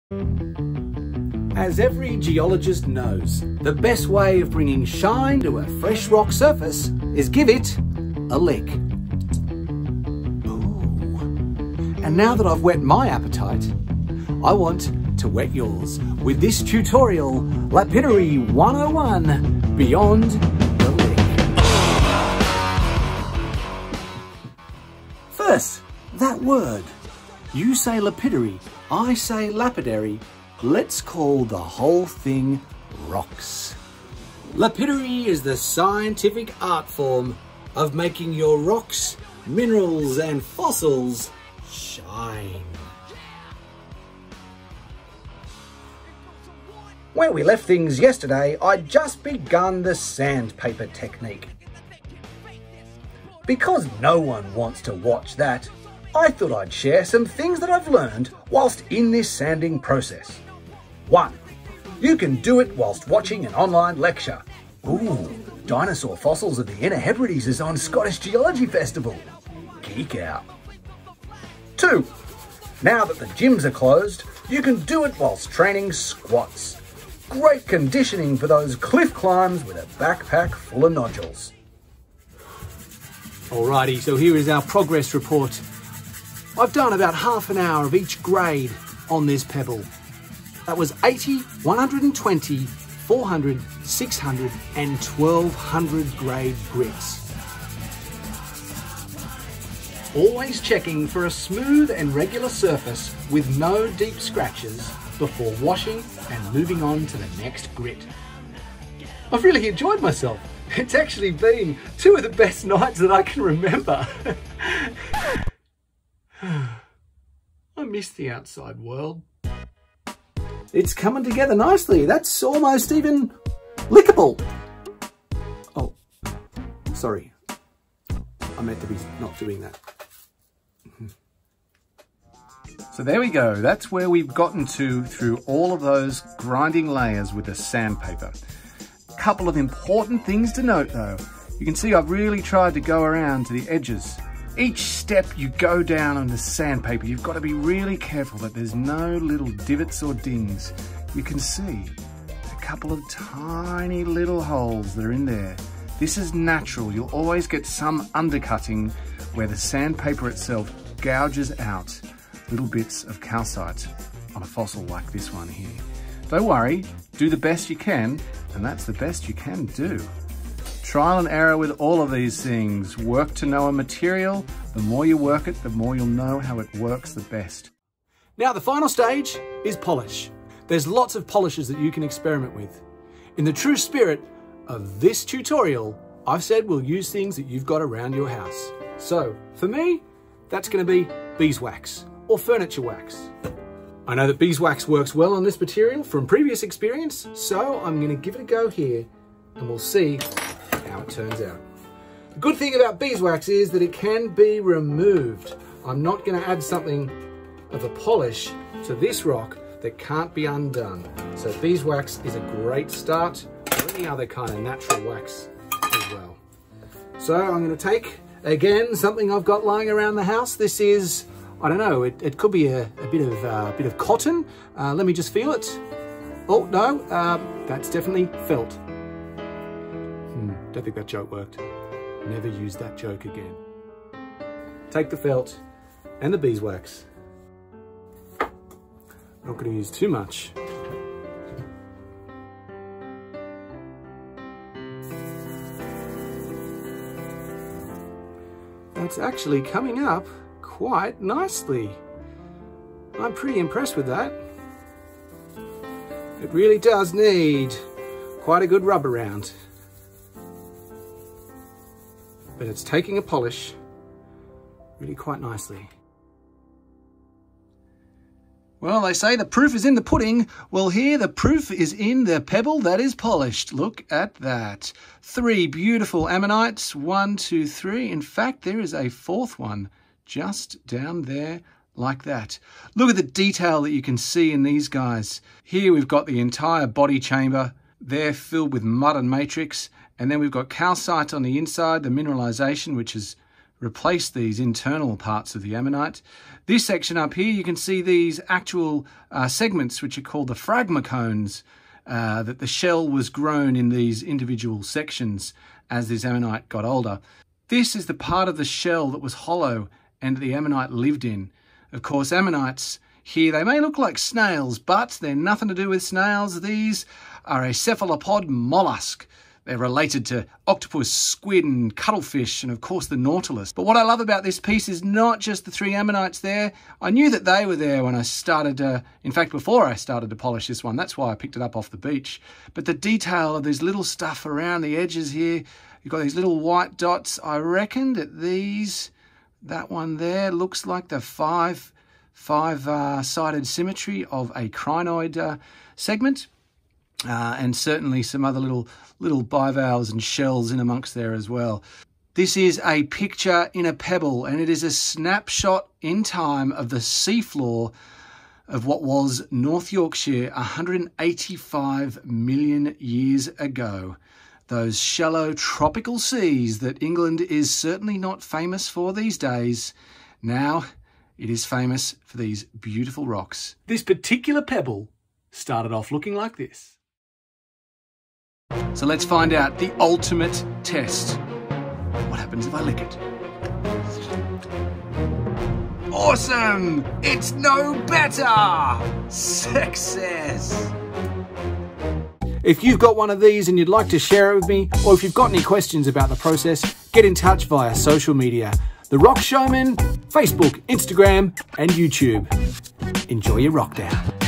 As every geologist knows, the best way of bringing shine to a fresh rock surface is give it a lick. Ooh. And now that I've whet my appetite, I want to whet yours with this tutorial, Lapidary 101, Beyond the Lick. First, that word. You say lapidary, I say lapidary. Let's call the whole thing rocks. Lapidary is the scientific art form of making your rocks, minerals and fossils shine. Where we left things yesterday, I'd just begun the sandpaper technique. Because no one wants to watch that, I thought I'd share some things that I've learned whilst in this sanding process. 1. You can do it whilst watching an online lecture. Ooh, dinosaur fossils of the Inner Hebrides is on Scottish Geology Festival. Geek out. 2. Now that the gyms are closed, you can do it whilst training squats. Great conditioning for those cliff climbs with a backpack full of nodules. Alrighty, so here is our progress report. I've done about half an hour of each grade on this pebble. That was 80, 120, 400, 600 and 1200 grade grits. Always checking for a smooth and regular surface with no deep scratches before washing and moving on to the next grit. I've really enjoyed myself. It's actually been two of the best nights that I can remember. I miss the outside world. It's coming together nicely. That's almost even lickable. Oh, sorry. I meant to be not doing that. So there we go. That's where we've gotten to through all of those grinding layers with the sandpaper. Couple of important things to note though. You can see I've really tried to go around to the edges. Each step you go down on the sandpaper, you've got to be really careful that there's no little divots or dings. You can see a couple of tiny little holes that are in there. This is natural. You'll always get some undercutting where the sandpaper itself gouges out little bits of calcite on a fossil like this one here. Don't worry, do the best you can, and that's the best you can do. Trial and error with all of these things. Work to know a material. The more you work it, the more you'll know how it works the best. Now the final stage is polish. There's lots of polishes that you can experiment with. In the true spirit of this tutorial, I've said we'll use things that you've got around your house. So for me, that's going to be beeswax or furniture wax. I know that beeswax works well on this material from previous experience, so I'm going to give it a go here and we'll see how it turns out. The good thing about beeswax is that it can be removed. I'm not going to add something of a polish to this rock that can't be undone. So beeswax is a great start, or any other kind of natural wax as well. So I'm going to take, again, something I've got lying around the house. This is, I don't know, it could be a bit of cotton. Let me just feel it. Oh, no, that's definitely felt. Don't think that joke worked. Never use that joke again. Take the felt and the beeswax. Not going to use too much. That's actually coming up quite nicely. I'm pretty impressed with that. It really does need quite a good rub around. But it's taking a polish really quite nicely. Well, they say the proof is in the pudding. Well, here the proof is in the pebble that is polished. Look at that. 3 beautiful ammonites. 1, 2, 3. In fact, there is a 4th one just down there like that. Look at the detail that you can see in these guys. Here we've got the entire body chamber. They're filled with mud and matrix. And then we've got calcite on the inside, the mineralization, which is replace these internal parts of the ammonite. This section up here, you can see these actual segments, which are called the phragmocones, that the shell was grown in these individual sections as this ammonite got older. This is the part of the shell that was hollow and the ammonite lived in. Of course, ammonites here, they may look like snails, but they're nothing to do with snails. These are a cephalopod mollusk. They're related to octopus, squid and cuttlefish, and of course the nautilus. But what I love about this piece is not just the 3 ammonites there. I knew that they were there when I started, in fact before I started to polish this one. That's why I picked it up off the beach. But the detail of this little stuff around the edges here, you've got these little white dots. I reckon that that one there looks like the five-sided symmetry of a crinoid segment. And certainly some other little bivalves and shells in amongst there as well. This is a picture in a pebble, and it is a snapshot in time of the seafloor of what was North Yorkshire 185 million years ago. Those shallow tropical seas that England is certainly not famous for these days. Now it is famous for these beautiful rocks. This particular pebble started off looking like this. So let's find out the ultimate test. What happens if I lick it? Awesome! It's no better! Success! If you've got one of these and you'd like to share it with me, or if you've got any questions about the process, get in touch via social media. The Rock Showman, Facebook, Instagram and YouTube. Enjoy your rock down.